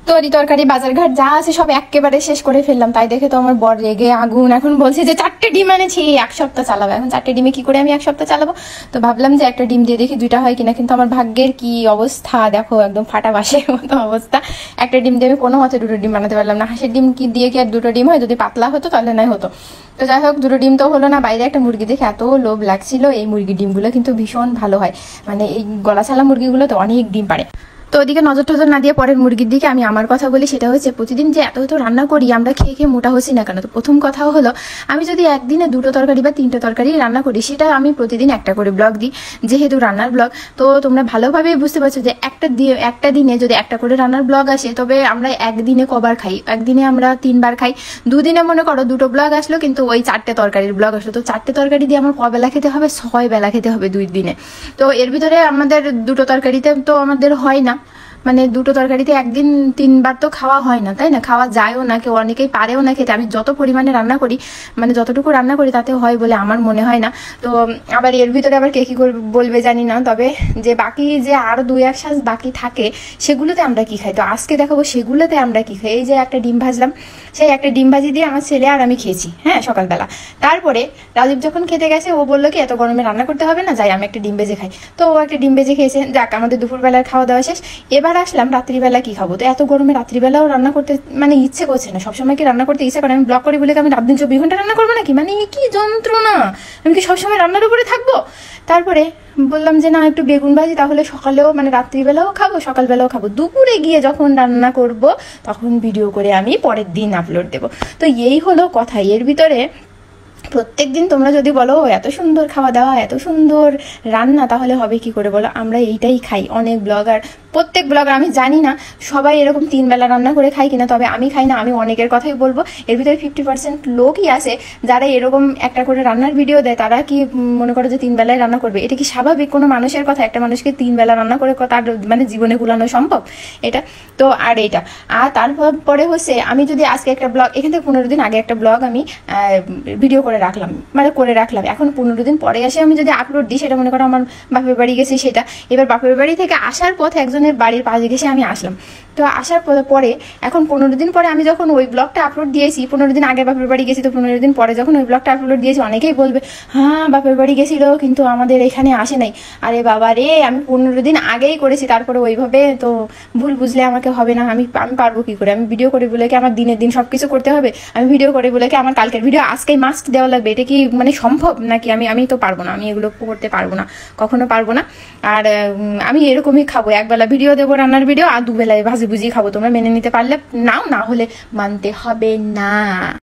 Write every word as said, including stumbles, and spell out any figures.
তরি তরকারি বাজার ঘাট যা আছে সব একেবারে শেষ করে ফেললাম। তাই দেখে তো আমার বর রেগে আগুন, এখন বলছে যে চারটে ডিম এনেছি এক সপ্তাহ চালাবো। এখন চারটে ডিমে কি করে আমি এক সপ্তাহ চালাবো? তো ভাবলাম যে একটা ডিম দিয়ে দেখি দুইটা হয় কিনা, কিন্তু আমার ভাগ্যের কি অবস্থা দেখো, একদম ফাটা বাঁশের মতো অবস্থা। একটা ডিম দিয়ে আমি কোনো মতে দুটো ডিম বানাতে পারলাম না। হাঁসের ডিম কি দিয়ে কি আর দুটো ডিম হয়? যদি পাতলা হতো তাহলে নাই হতো। তো যাই হোক, দুটো ডিম তো হলো না। বাইরে একটা মুরগি দেখে এত লোভ লাগছিল। এই মুরগির ডিমগুলো কিন্তু ভীষণ ভালো হয়, মানে এই গলা ছালা মুরগিগুলো তো অনেক ডিম পারে। তো ওদিকে নজর টজর না দিয়ে পরের মুরগির দিকে আমি আমার কথা বলি। সেটা হচ্ছে প্রতিদিন যে এত এত রান্না করি আমরা খেয়ে খেয়ে মোটা হচ্ছি না কেন? তো প্রথম কথাও হলো, আমি যদি একদিনে দুটো তরকারি বা তিনটে তরকারি রান্না করি, সেটা আমি প্রতিদিন একটা করে ব্লগ দিই, যেহেতু রান্নার ব্লগ। তো তোমরা ভালোভাবেই বুঝতে পারছো যে একটা দিয়ে একটা দিনে যদি একটা করে রান্নার ব্লগ আসে, তবে আমরা একদিনে কবার খাই? একদিনে আমরা তিনবার খাই। দুদিনে মনে করো দুটো ব্লগ আসলো, কিন্তু ওই চারটে তরকারির ব্লগ আসলো। তো চারটে তরকারি দিয়ে আমার কবেলা খেতে হবে? ছয় বেলা খেতে হবে দুই দিনে। তো এর ভিতরে আমাদের দুটো তরকারিতে তো আমাদের হয় না, মানে দুটো তরকারিতে একদিন তিনবার তো খাওয়া হয় না, তাই না? খাওয়া যায়ও না, কেউ অনেকেই পারেও না খেতে। আমি যত পরিমাণে রান্না করি, মানে যতটুকু রান্না করি তাতে হয় বলে আমার মনে হয় না। তো আবার এর ভিতরে আবার কে কি বলবে জানি না, তবে যে বাকি যে আরো দুই এক শ্বাস বাকি থাকে সেগুলোতে আমরা কি খাই? তো আজকে দেখাবো সেগুলোতে আমরা কি খাই। এই যে একটা ডিম ভাজলাম, সেই একটা ডিম ভাজি দিয়ে আমার ছেলে আর আমি খেয়েছি, হ্যাঁ, সকালবেলা। তারপরে রাজীব যখন খেতে গেছে ও বললো কি এত গরমে রান্না করতে হবে না, যাই আমি একটা ডিম ভেজে খাই। তো ও একটা ডিম ভেজে খেয়েছে। যাক, আমাদের দুপুরবেলার খাওয়া দাওয়া শেষ। এবার আসলাম রাত্রিবেলা কি খাবো। তো এত গরমে রাত্রিবেলাও রান্না করতে মানে ইচ্ছে করছে না। সবসময় কি রান্না করতে ইচ্ছে করে? আমি ব্লগ করি বলে আমি রাত দিন চব্বিশ ঘন্টা রান্না করবো নাকি? মানে কি যন্ত্রণা! আমি কি সবসময় রান্নার উপরে থাকবো? তারপরে বললাম যে না, একটু বেগুন ভাজি, তাহলে সকালেও মানে রাত্রিবেলাও খাবো, সকালবেলাও খাবো। দুপুরে গিয়ে যখন রান্না করব তখন ভিডিও করে আমি পরের দিন আপলোড দেবো। তো এই হলো কথা। এর ভিতরে প্রত্যেক দিন তোমরা যদি বলো এত সুন্দর খাওয়া দাওয়া, এত সুন্দর রান্না, তাহলে হবে কি করে বলো? আমরা এইটাই খাই। অনেক ব্লগার, প্রত্যেক ব্লগার, আমি জানি না সবাই এরকম তিন বেলা রান্না করে খাই কিনা, তবে আমি খাই না। আমি অনেকের কথাই বলবো। এর ভিতরে ফিফটি পার্সেন্ট লোকই আছে যারা এরকম একটা করে রান্নার ভিডিও দেয়। তারা কি মনে করো যে তিন বেলায় রান্না করবে? এটা কি স্বাভাবিক কোনো মানুষের কথা? একটা মানুষকে তিন বেলা রান্না করে তার মানে জীবনে কুলানো সম্ভব? এটা তো আর এইটা। আর তারপরে হচ্ছে, আমি যদি আজকে একটা ব্লগ, এখান থেকে পনেরো দিন আগে একটা ব্লগ আমি ভিডিও করে রাখলাম, মানে করে রাখলাম, এখন পনেরো দিন পরে আসে আমি যদি আপলোড দিই, সেটা মনে করো আমার বাপের বাড়ি গেছি সেটা। এবার বাপের বাড়ি থেকে আসার পথে একজনের বাড়ির পাশে গেছে আমি আসলাম। তো আসার পরে এখন পনেরো দিন পরে আমি যখন ওই ব্লগটা আপলোড দিয়েছি, পনেরো দিন আগে বাপের বাড়ি গেছি, তো পনেরো দিন পরে যখন ওই ব্লগটা আপলোড দিয়েছি, অনেকেই বলবে হ্যাঁ বাপের বাড়ি গেছিল কিন্তু আমাদের এখানে আসে নাই। আরে বাবা রে, আমি পনেরো দিন আগেই করেছি, তারপরে ওইভাবে তো ভুল বুঝলে আমাকে হবে না। আমি আমি পারবো কি করে? আমি ভিডিও করে বলে কি আমার দিনের দিন সবকিছু করতে হবে? আমি ভিডিও করে বলে কি আমার কালকের ভিডিও আজকেই মাস্ট দেওয়া লাগবে? এটা কি মানে সম্ভব নাকি? আমি আমি তো পারবো না, আমি এগুলো করতে পারবো না, কখনো পারবো না। আর আমি এরকমই খাবো, একবেলা ভিডিও দেবো রান্নার ভিডিও, আর দুবেলায় ভাজি ভুজি খাবো। তোমরা মেনে নিতে পারলে নাও, না হলে মানতে হবে না।